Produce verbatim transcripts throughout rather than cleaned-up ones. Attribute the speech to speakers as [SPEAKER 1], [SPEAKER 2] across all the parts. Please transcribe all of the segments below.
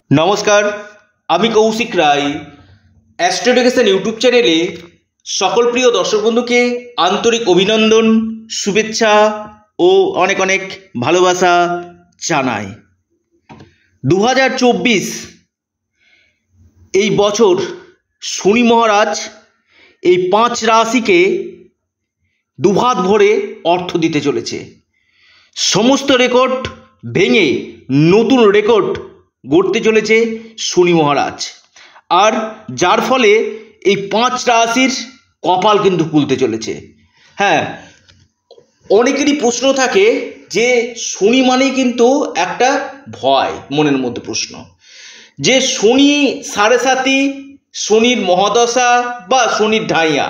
[SPEAKER 1] নমস্কার, আমি Koushik Roy. Astro education YouTube চ্যানেলে সকল প্রিয় দর্শক বন্ধুকে আন্তরিক অভিনন্দন, শুভেচ্ছা ও অনেক অনেক ভালোবাসা জানাই। দু হাজার চব্বিশ এই বছর শনি মহারাজ এই পাঁচ রাশিকে দুহাত ভরে অর্থ দিতে চলেছে। সমস্ত রেকর্ড ভেঙে নতুন রেকর্ড গড়তে চলেছে শনি মহারাজ, আর যার ফলে এই পাঁচ রাশির কপাল কিন্তু খুলতে চলেছে। হ্যাঁ, অনেকেরই প্রশ্ন থাকে যে শনি মানেই কিন্তু একটা ভয়, মনের মধ্যে প্রশ্ন যে শনি সাড়ে সাতি, শনির মহাদশা বা শনির ঢাইয়া,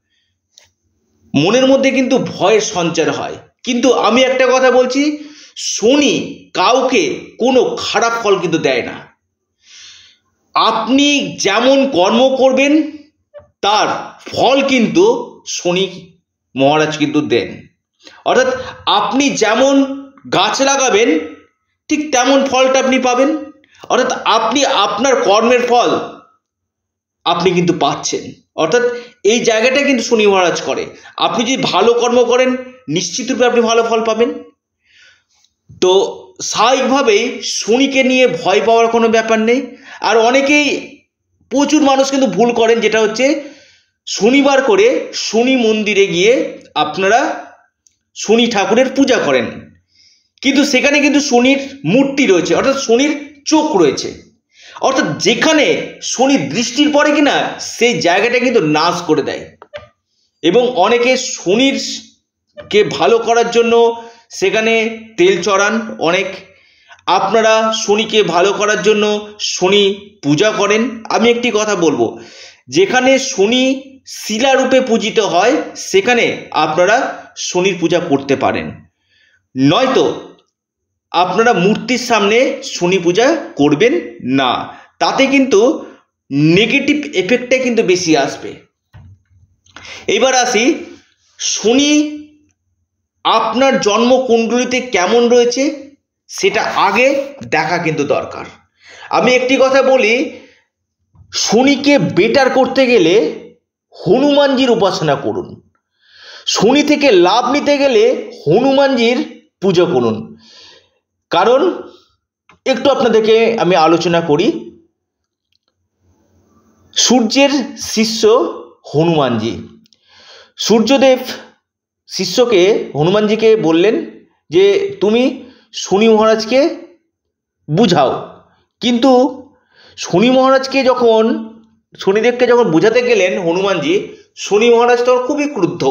[SPEAKER 1] মনের মধ্যে কিন্তু ভয়ের সঞ্চার হয়। কিন্তু আমি একটা কথা বলছি, শনি কাউকে কোনো খারাপ ফল কিন্তু দেয় না। আপনি যেমন কর্ম করবেন তার ফল কিন্তু শনি মহারাজ কিন্তু দেন। অর্থাৎ আপনি যেমন গাছ লাগাবেন ঠিক তেমন ফলটা আপনি পাবেন। অর্থাৎ আপনি আপনার কর্মের ফল আপনি কিন্তু পাচ্ছেন। অর্থাৎ এই জায়গাটা কিন্তু শনি মহারাজ করে। আপনি যদি ভালো কর্ম করেন নিশ্চিত রূপে আপনি ভালো ফল পাবেন। তো স্বাভাবিকভাবেই শনিকে নিয়ে ভয় পাওয়ার কোনো ব্যাপার নেই। আর অনেকেই, প্রচুর মানুষ কিন্তু ভুল করেন, যেটা হচ্ছে শনিবার করে শনি মন্দিরে গিয়ে আপনারা শনি ঠাকুরের পূজা করেন, কিন্তু সেখানে কিন্তু শনির মূর্তি রয়েছে, অর্থাৎ শনির চোখ রয়েছে। অর্থাৎ যেখানে শনির দৃষ্টির পরে কিনা সেই জায়গাটা কিন্তু নাশ করে দেয়। এবং অনেকে শনির কে ভালো করার জন্য সেখানে তেল চড়ান। অনেক আপনারা শনিকে ভালো করার জন্য শনি পূজা করেন। আমি একটি কথা বলবো, যেখানে শনি শিলারূপে পূজিত হয় সেখানে আপনারা শনির পূজা করতে পারেন, নয়তো আপনারা মূর্তির সামনে শনি পূজা করবেন না। তাতে কিন্তু নেগেটিভ এফেক্টটা কিন্তু বেশি আসবে। এবার আসি, শনি আপনার জন্মকুণ্ডলিতে কেমন রয়েছে সেটা আগে দেখা কিন্তু দরকার। আমি একটি কথা বলি, শনিকে বেটার করতে গেলে হনুমানজির উপাসনা করুন। শনি থেকে লাভ নিতে গেলে হনুমানজির পুজো করুন। কারণ একটু আপনাদেরকে আমি আলোচনা করি। সূর্যের শিষ্য হনুমানজি। সূর্যদেব শিষ্যকে, হনুমানজিকে বললেন যে তুমি শনি মহারাজকে বুঝাও। কিন্তু শনি মহারাজকে যখন, শনিদেবকে যখন বুঝাতে গেলেন হনুমানজি, শনি মহারাজ তখন খুবই ক্রুদ্ধ।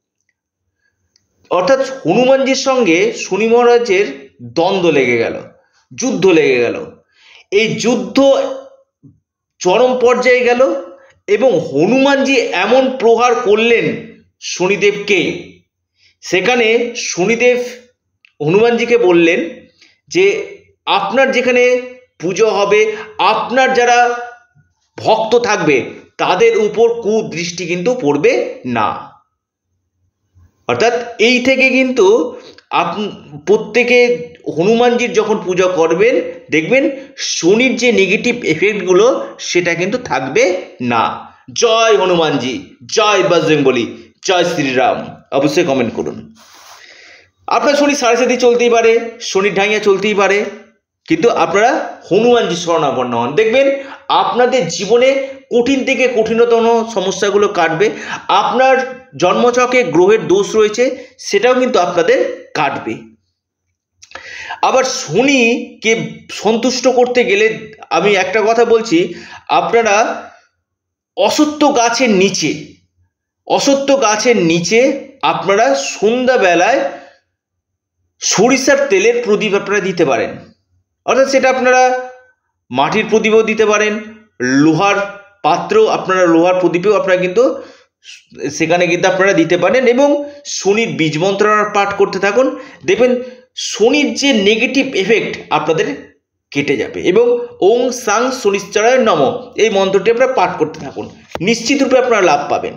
[SPEAKER 1] অর্থাৎ হনুমানজির সঙ্গে শনি মহারাজের দ্বন্দ্ব লেগে গেল, যুদ্ধ লেগে গেল। এই যুদ্ধ চরম পর্যায়ে গেল এবং হনুমানজি এমন প্রহার করলেন শনিদেবকে, সেখানে শনিদেব হনুমানজিকে বললেন যে আপনার যেখানে পুজো হবে, আপনার যারা ভক্ত থাকবে তাদের উপর কুদৃষ্টি কিন্তু পড়বে না। অর্থাৎ এই থেকে কিন্তু আপ প্রত্যেকে হনুমানজির যখন পূজা করবেন দেখবেন শনির যে নেগেটিভ এফেক্টগুলো সেটা কিন্তু থাকবে না। জয় হনুমানজি, জয় বজরংবলী, জয় শ্রীরাম। অবশ্যই কমেন্ট করুন। আপনার শনি সাড়ে সাতি চলতেই পারে, শনির ঢাইয়া চলতেই পারে, কিন্তু আপনারা হনুমানজি শরণাপন্ন হন, দেখবেন আপনাদের জীবনে কঠিন থেকে কঠিনতম সমস্যাগুলো কাটবে। আপনার জন্মছকে গ্রহের দোষ রয়েছে সেটাও কিন্তু আপনাদের কাটবে। আবার শনিকে সন্তুষ্ট করতে গেলে আমি একটা কথা বলছি, আপনারা অশ্বত্থ গাছের নিচে, অশ্বত্থ গাছের নিচে আপনারা সন্ধ্যাবেলায় সরিষার তেলের প্রদীপ আপনারা দিতে পারেন। অর্থাৎ সেটা আপনারা মাটির প্রদীপও দিতে পারেন, লোহার পাত্র, আপনারা লোহার প্রদীপেও আপনারা কিন্তু সেখানে কিন্তু আপনারা দিতে পারেন এবং শনির বীজ মন্ত্রণা পাঠ করতে থাকুন। দেখবেন শনির যে নেগেটিভ এফেক্ট আপনাদের কেটে যাবে। এবং ওং সাং শনিশ্চরায় নম এই মন্ত্রটি আপনারা পাঠ করতে থাকুন, নিশ্চিত রূপে আপনারা লাভ পাবেন।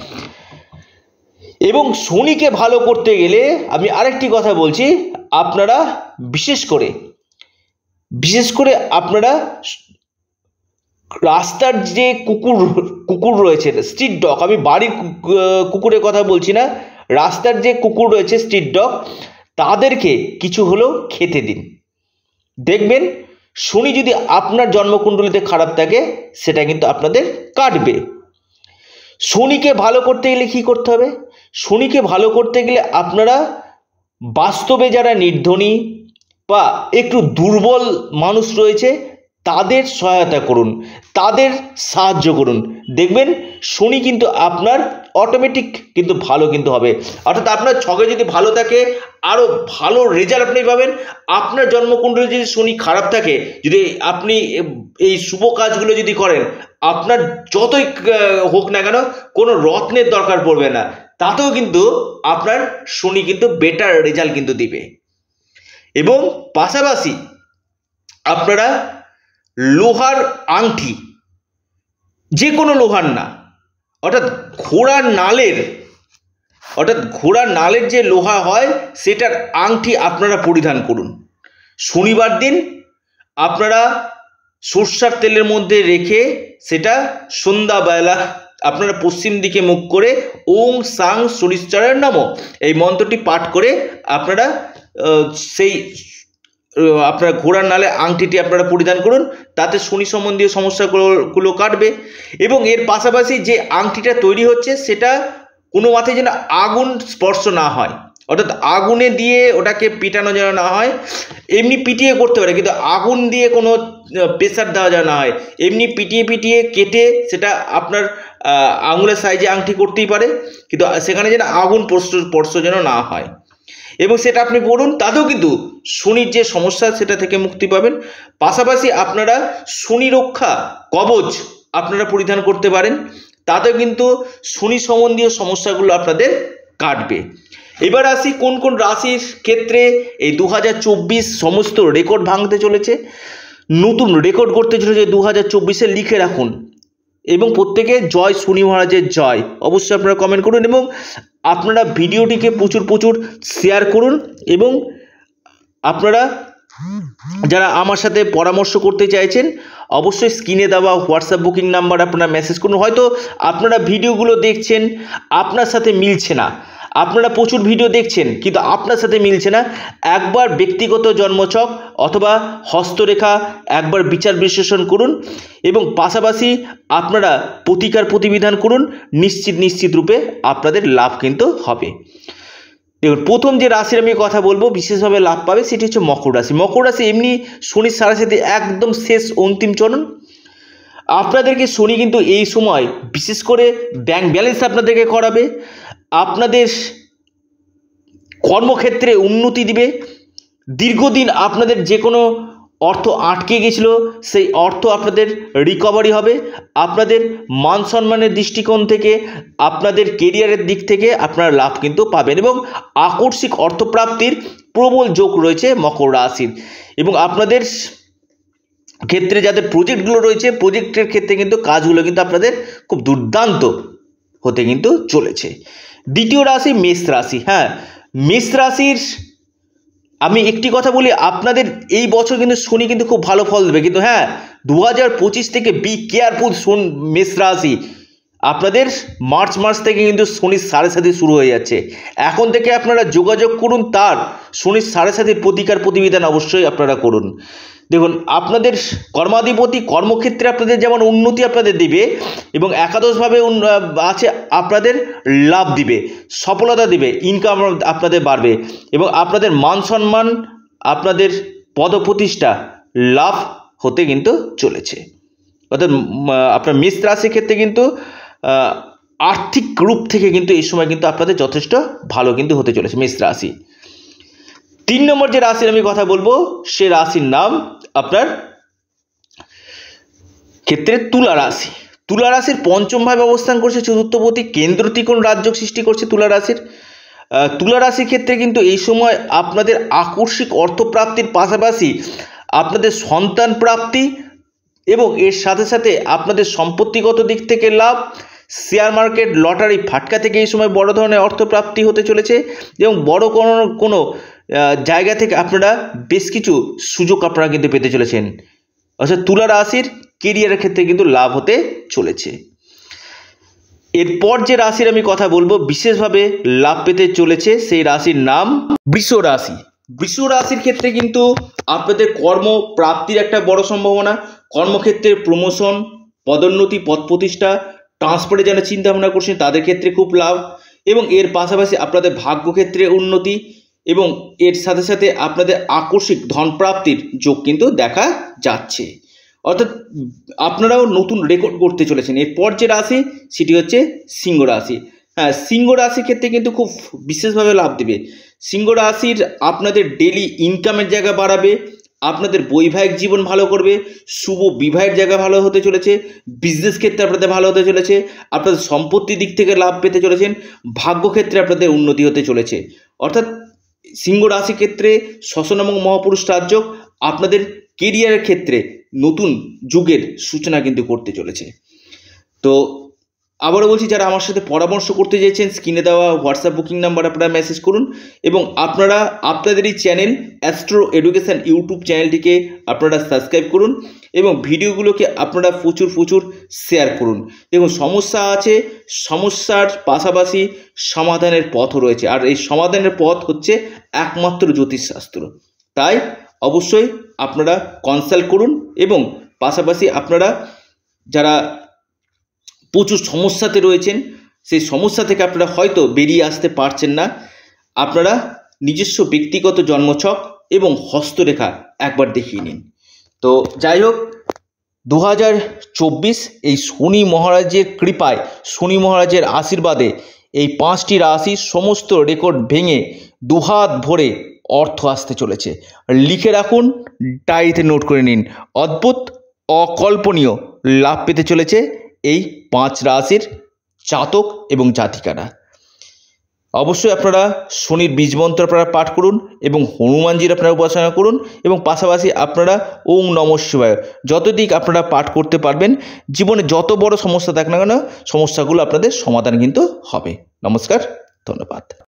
[SPEAKER 1] এবং শনিকে ভালো করতে গেলে আমি আরেকটি কথা বলছি, আপনারা বিশেষ করে বিশেষ করে আপনারা রাস্তার যে কুকুর কুকুর রয়েছে, স্ট্রিট ডগ, আমি বাড়ির কুকুরের কথা বলছি না, রাস্তার যে কুকুর রয়েছে স্ট্রিট ডগ, তাদেরকে কিছু হলেও খেতে দিন। দেখবেন শনি যদি আপনার জন্মকুণ্ডলিতে খারাপ থাকে সেটা কিন্তু আপনাদের কাটবে। শনিকে ভালো করতে গেলে কী করতে হবে? শনিকে ভালো করতে গেলে আপনারা বাস্তবে যারা নির্ধনী বা একটু দুর্বল মানুষ রয়েছে তাদের সহায়তা করুন, তাদের সাহায্য করুন। দেখবেন শনি কিন্তু আপনার অটোমেটিক কিন্তু ভালো কিন্তু হবে। অর্থাৎ আপনার ছকে যদি ভালো থাকে আরও ভালো রেজাল্ট আপনি পাবেন। আপনার জন্মকুণ্ডলী যদি শনি খারাপ থাকে, যদি আপনি এই শুভ কাজগুলো যদি করেন, আপনার যতই হোক না কেন কোনো রত্নের দরকার পড়বে না, তাতেও কিন্তু আপনার শনি কিন্তু বেটার রেজাল্ট কিন্তু দিবে। এবং পাশাপাশি আপনারা লোহার আংটি, যে কোনো লোহার না, অর্থাৎ ঘোড়ার নালের অর্থাৎ ঘোড়ার নালের যে লোহা হয় সেটার আংটি আপনারা পরিধান করুন। শনিবার দিন আপনারা সরষার তেলের মধ্যে রেখে সেটা সন্ধ্যাবেলা আপনারা পশ্চিম দিকে মুখ করে ওং সাং শনিশ্চরের নমঃ এই মন্ত্রটি পাঠ করে আপনারা সেই আপনার ঘোড়ার নালে আংটিটি আপনারা পরিধান করুন, তাতে শনি সম্বন্ধীয় সমস্যাগুলো কাটবে। এবং এর পাশাপাশি যে আংটিটা তৈরি হচ্ছে সেটা কোনো মাথায় যেন আগুন স্পর্শ না হয়, অর্থাৎ আগুনে দিয়ে ওটাকে পিটানো যেন না হয়। এমনি পিটিয়ে করতে পারে, কিন্তু আগুন দিয়ে কোনো প্রেসার দেওয়া যেন না হয়। এমনি পিটিয়ে পিটিয়ে কেটে সেটা আপনার আঙুলের সাইজে আংটি করতেই পারে, কিন্তু সেখানে যেন আগুন স্পর্শ যেন না হয়। এবং সেটা আপনি পড়ুন, তাতেও কিন্তু শনির যে সমস্যা সেটা থেকে মুক্তি পাবেন। পাশাপাশি আপনারা শনি রক্ষা কবচ আপনারা পরিধান করতে পারেন, তাতেও কিন্তু শনি সম্বন্ধীয় সমস্যাগুলো আপনাদের কাটবে। এবার আসি কোন কোন রাশির ক্ষেত্রে এই দু হাজার চব্বিশ সমস্ত রেকর্ড ভাঙতে চলেছে, নতুন রেকর্ড করতে চলেছে দু হাজার চব্বিশে। লিখে রাখুন এবং প্রত্যেকে জয় শনি মহারাজের জয় অবশ্যই আপনারা কমেন্ট করুন, এবং আপনারা ভিডিওটিকে প্রচুর প্রচুর শেয়ার করুন। এবং আপনারা যারা আমার সাথে পরামর্শ করতে চাইছেন অবশ্যই স্ক্রিনে দেওয়া হোয়াটসঅ্যাপ বুকিং নাম্বার আপনারা মেসেজ করুন। হয়তো আপনারা ভিডিওগুলো দেখছেন আপনার সাথে মিলছে না, আপনারা প্রচুর ভিডিও দেখছেন কিন্তু আপনার সাথে মিলছে না, একবার ব্যক্তিগত জন্মছক অথবা হস্তরেখা একবার বিচার বিশ্লেষণ করুন এবং পাশাপাশি আপনারা প্রতিকার প্রতিবিধান করুন, নিশ্চিত নিশ্চিত রূপে আপনাদের লাভ কিন্তু হবে। দেখুন, প্রথম যে রাশির আমি কথা বলবো বিশেষভাবে লাভ পাবে সেটি হচ্ছে মকর রাশি। মকর রাশি এমনি শনির সাড়ে একদম শেষ অন্তিম চরণ। আপনাদেরকে শনি কিন্তু এই সময় বিশেষ করে ব্যাংক ব্যালেন্স আপনাদেরকে করাবে, আপনাদের কর্মক্ষেত্রে উন্নতি দিবে, দীর্ঘদিন আপনাদের যে কোনো অর্থ আটকে গেছিল সেই অর্থ আপনাদের রিকভারি হবে, আপনাদের মান সম্মানের দৃষ্টিকোণ থেকে আপনাদের কেরিয়ারের দিক থেকে আপনারা লাভ কিন্তু পাবেন এবং আকস্মিক অর্থপ্রাপ্তির প্রবল যোগ রয়েছে মকর রাশির। এবং আপনাদের ক্ষেত্রে যাদের প্রজেক্টগুলো রয়েছে প্রজেক্টের ক্ষেত্রে কিন্তু কাজগুলো কিন্তু আপনাদের খুব দুর্দান্ত হতে কিন্তু চলেছে। দ্বিতীয় রাশি মেষ রাশি। হ্যাঁ, মেষ রাশির আমি একটি কথা বলি, আপনাদের এই বছর কিন্তু শনি কিন্তু খুব ভালো ফল দেবে, কিন্তু হ্যাঁ দু হাজার পঁচিশ থেকে বি কেয়ারফুল শোন মেষ রাশি। আপনাদের মার্চ মাস থেকে কিন্তু শনির সাড়ে সাথে শুরু হয়ে যাচ্ছে, এখন থেকে আপনারা যোগাযোগ করুন, তার শনির সাড়ে সাথের প্রতিকার প্রতিবিধান অবশ্যই আপনারা করুন। দেখুন, আপনাদের কর্মাধিপতি কর্মক্ষেত্রে আপনাদের যেমন উন্নতি আপনাদের দিবে এবং একাদশভাবে আছে আপনাদের লাভ দিবে, সফলতা দিবে, ইনকাম আপনাদের বাড়বে এবং আপনাদের মান সম্মান আপনাদের পদপ্রতিষ্ঠা লাভ হতে কিন্তু চলেছে। অর্থাৎ আপনার মেষ রাশির ক্ষেত্রে কিন্তু আর্থিক রূপ থেকে কিন্তু এই সময় কিন্তু আপনাদের যথেষ্ট ভালো কিন্তু হতে চলেছে মেষ রাশি। তিন নম্বর যে রাশির আমি কথা বলবো সে রাশির নাম আপনার ক্ষেত্রে তুলা রাশি। তুলা রাশির পঞ্চম ভাবে অবস্থান করছে চতুর্থপতি, কেন্দ্র ত্রিকোণ রাজযোগ সৃষ্টি করছে তুলা রাশির। তুলা রাশির ক্ষেত্রে কিন্তু এই সময় আপনাদের আকস্মিক অর্থপ্রাপ্তির পাশাপাশি আপনাদের সন্তান প্রাপ্তি এবং এর সাথে সাথে আপনাদের সম্পত্তিগত দিক থেকে লাভ, শেয়ার মার্কেট লটারি ফাটকা থেকে এই সময় বড় ধরনের অর্থপ্রাপ্তি হতে চলেছে এবং বড় কোনো কোনো জায়গা থেকে আপনারা বেশ কিছু সুযোগ আপনারা কিন্তু পেতে চলেছেন। অর্থাৎ তুলা রাশির কেরিয়ারের ক্ষেত্রে কিন্তু লাভ হতে চলেছে। এরপর যে রাশির আমি কথা বলবো বিশেষভাবে লাভ পেতে চলেছে সেই রাশির নাম বৃষ রাশি। বৃষ রাশির ক্ষেত্রে কিন্তু আপনাদের কর্ম প্রাপ্তির একটা বড় সম্ভাবনা, কর্মক্ষেত্রে প্রমোশন, পদোন্নতি, পদ প্রতিষ্ঠা, ট্রান্সফারে যারা চিন্তা ভাবনা করছেন তাদের ক্ষেত্রে খুব লাভ, এবং এর পাশাপাশি আপনাদের ভাগ্যক্ষেত্রে উন্নতি এবং এর সাথে সাথে আপনাদের আকস্মিক ধনপ্রাপ্তির যোগ কিন্তু দেখা যাচ্ছে। অর্থাৎ আপনারাও নতুন রেকর্ড করতে চলেছেন। এরপর যে রাশি সেটি হচ্ছে সিংহ রাশি। হ্যাঁ, সিংহ রাশির ক্ষেত্রে কিন্তু খুব বিশেষভাবে লাভ দেবে। সিংহ রাশির আপনাদের ডেলি ইনকামের জায়গা বাড়াবে, আপনাদের বৈবাহিক জীবন ভালো করবে, শুভ বিবাহের জায়গা ভালো হতে চলেছে, বিজনেস ক্ষেত্রে আপনাদের ভালো হতে চলেছে, আপনাদের সম্পত্তির দিক থেকে লাভ পেতে চলেছেন, ভাগ্যক্ষেত্রে আপনাদের উন্নতি হতে চলেছে। অর্থাৎ সিংহ রাশির ক্ষেত্রে শ্মশান এবং মহাপুরুষ রাজযোগ আপনাদের কেরিয়ারের ক্ষেত্রে নতুন যুগের সূচনা কিন্তু করতে চলেছে। তো আবারও বলছি, যারা আমার সাথে পরামর্শ করতে চাইছেন স্ক্রিনে দেওয়া হোয়াটসঅ্যাপ বুকিং নাম্বার আপনারা মেসেজ করুন, এবং আপনারা আপনাদের এই চ্যানেল অ্যাস্ট্রো এডুকেশন ইউটিউব চ্যানেলটিকে আপনারা সাবস্ক্রাইব করুন এবং ভিডিওগুলোকে আপনারা প্রচুর প্রচুর শেয়ার করুন। দেখুন, সমস্যা আছে, সমস্যার পাশাপাশি সমাধানের পথও রয়েছে, আর এই সমাধানের পথ হচ্ছে একমাত্র জ্যোতিষশাস্ত্র। তাই অবশ্যই আপনারা কনসাল্ট করুন, এবং পাশাপাশি আপনারা যারা প্রচুর সমস্যাতে রয়েছেন সেই সমস্যা থেকে আপনারা হয়তো বেরিয়ে আসতে পারছেন না, আপনারা নিজস্ব ব্যক্তিগত জন্মছক এবং হস্তরেখা একবার দেখিয়ে নিন। তো যাই হোক, দু হাজার চব্বিশ এই শনি মহারাজের কৃপায়, শনি মহারাজের আশীর্বাদে এই পাঁচটি রাশি সমস্ত রেকর্ড ভেঙে দুহাত ভরে অর্থ আসতে চলেছে। লিখে রাখুন, ডায়েরিতে নোট করে নিন। অদ্ভুত অকল্পনীয় লাভ পেতে চলেছে এই পাঁচ রাশির জাতক এবং জাতিকারা। অবশ্যই আপনারা শনির বীজ মন্ত্র আপনারা পাঠ করুন এবং হনুমানজির আপনারা উপাসনা করুন, এবং পাশাপাশি আপনারা ওম নমঃ শিবায় যত দিক আপনারা পাঠ করতে পারবেন, জীবনে যত বড় সমস্যা থাক না কেন সমস্যাগুলো আপনাদের সমাধান কিন্তু হবে। নমস্কার, ধন্যবাদ।